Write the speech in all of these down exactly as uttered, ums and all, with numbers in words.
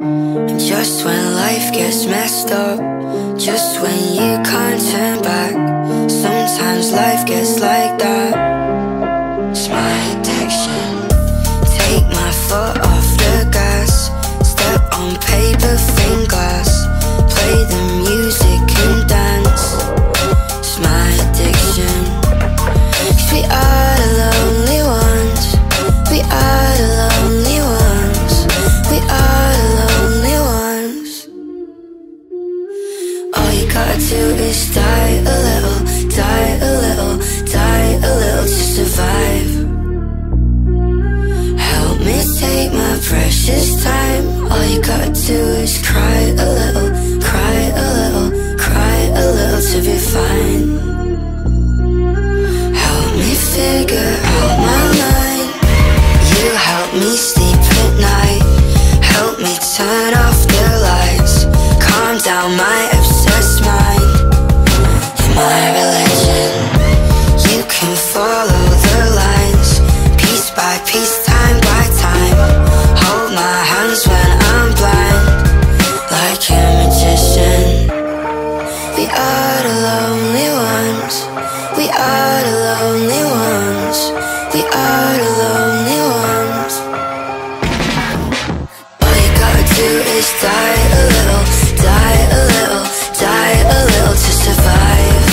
And just when life gets messed up, just when you can't turn back, sometimes life gets like that. It's my addiction. Take my foot off the gas, step on paper, thin glass, play the music and dance. It's my addiction. 'Cause we are the lonely ones, we are the lonely ones, we are the lonely ones. All you gotta do is die a little, die a little, die a little to survive. Help me take my precious time. All you gotta do is cry a little, cry a little, cry a little to be fine. Help me figure out my mind. You help me sleep at night. Help me turn off the lights. Calm down my obsessed mind. You're my religion. You can follow the lines, piece by piece, time by time. Hold my hands when I'm blind, like a magician. We are the lonely ones, we are the lonely ones, we are the lonely ones. All you gotta do is die a little, die a little, die a little to survive.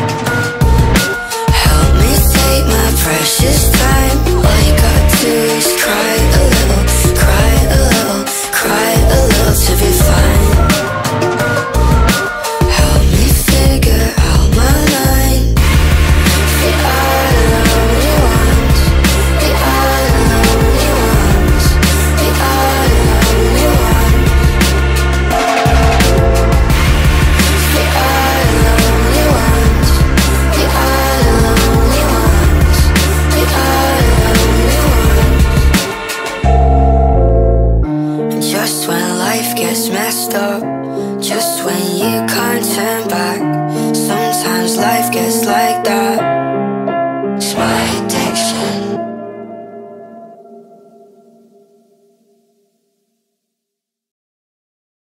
Help me take my precious time. All you gotta do is cry a little, cry a little, cry a little to be fine. Help me figure out my line. We are the lonely ones, we are the lonely ones, we are the lonely ones. We are the lonely ones, we are the lonely ones, we are the lonely ones. And just when life gets messed up, just when you can't turn back, sometimes life gets like that.